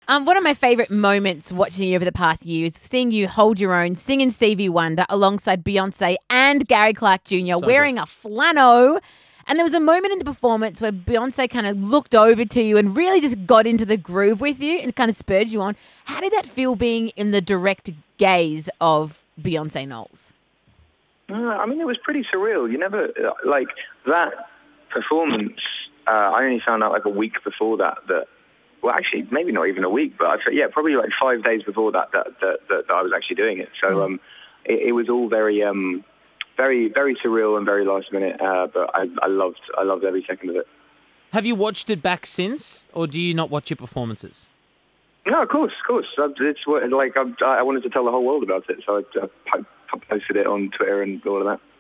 One of my favourite moments watching you over the past year is seeing you hold your own, singing Stevie Wonder alongside Beyonce and Gary Clark Jr. So wearing good. a flannel. And there was a moment in the performance where Beyonce kind of looked over to you and really just got into the groove with you and kind of spurred you on. How did that feel being in the direct gaze of Beyonce Knowles? I mean, it was pretty surreal. You never, like, that performance, I only found out like a week before that, well, actually, maybe not even a week, but probably like 5 days before that I was actually doing it. So it was all very, very, very surreal and very last minute, but I loved every second of it. Have you watched it back since, or do you not watch your performances? No, of course. It's like I wanted to tell the whole world about it, so I posted it on Twitter and all of that.